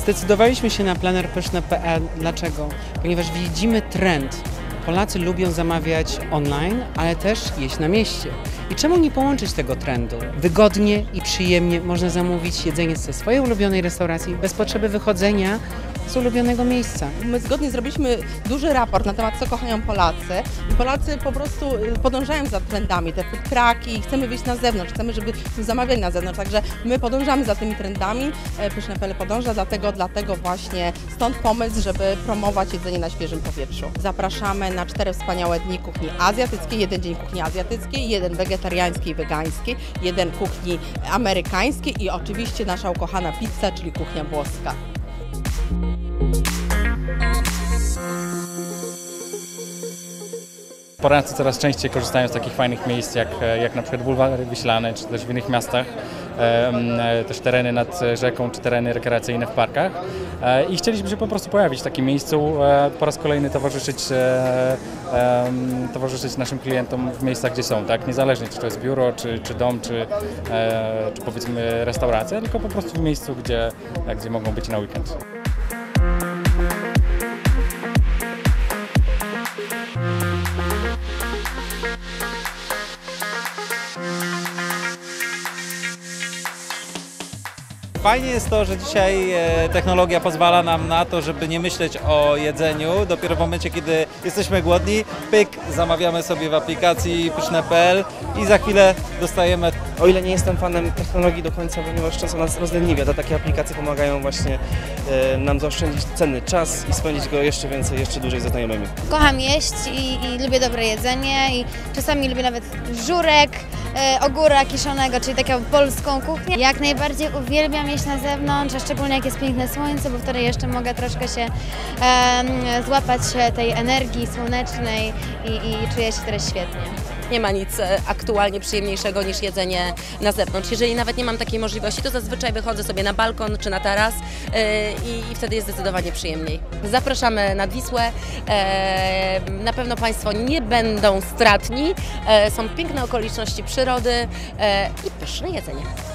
Zdecydowaliśmy się na planerpyszne.pl. Dlaczego? Ponieważ widzimy trend. Polacy lubią zamawiać online, ale też jeść na mieście. I czemu nie połączyć tego trendu? Wygodnie i przyjemnie można zamówić jedzenie ze swojej ulubionej restauracji bez potrzeby wychodzenia z ulubionego miejsca. My zgodnie zrobiliśmy duży raport na temat, co kochają Polacy. I Polacy po prostu podążają za trendami, te food trucki, chcemy wyjść na zewnątrz, chcemy, żeby zamawiali na zewnątrz, także my podążamy za tymi trendami, Pyszne.pl podąża, dlatego właśnie stąd pomysł, żeby promować jedzenie na świeżym powietrzu. Zapraszamy na 4 wspaniałe dni kuchni azjatyckiej, 1 dzień kuchni azjatyckiej, 1 wegetariańskiej i wegańskiej, 1 kuchni amerykańskiej i oczywiście nasza ukochana pizza, czyli kuchnia włoska. Polacy coraz częściej korzystają z takich fajnych miejsc jak na przykład Bulwary Wiślane, czy też w innych miastach, też tereny nad rzeką, czy tereny rekreacyjne w parkach. I chcieliśmy się po prostu pojawić w takim miejscu, po raz kolejny towarzyszyć naszym klientom w miejscach, gdzie są, tak? Niezależnie czy to jest biuro, czy dom, czy powiedzmy restauracja, tylko po prostu w miejscu, gdzie mogą być na weekend. Fajnie jest to, że dzisiaj technologia pozwala nam na to, żeby nie myśleć o jedzeniu. Dopiero w momencie, kiedy jesteśmy głodni, pyk, zamawiamy sobie w aplikacji pyszne.pl i za chwilę dostajemy. O ile nie jestem fanem technologii do końca, ponieważ czasem nas rozleniwia, to takie aplikacje pomagają właśnie nam zaoszczędzić cenny czas i spędzić go jeszcze więcej, jeszcze dłużej ze znajomymi. Kocham jeść i lubię dobre jedzenie i czasami lubię nawet żurek, ogóra kiszonego, czyli taką polską kuchnię. Jak najbardziej uwielbiam jeść na zewnątrz, a szczególnie jak jest piękne słońce, bo wtedy jeszcze mogę troszkę się złapać tej energii słonecznej i czuję się teraz świetnie. Nie ma nic aktualnie przyjemniejszego niż jedzenie na zewnątrz. Jeżeli nawet nie mam takiej możliwości, to zazwyczaj wychodzę sobie na balkon czy na taras i wtedy jest zdecydowanie przyjemniej. Zapraszamy nad Wisłę. Na pewno Państwo nie będą stratni. Są piękne okoliczności przyrody i pyszne jedzenie.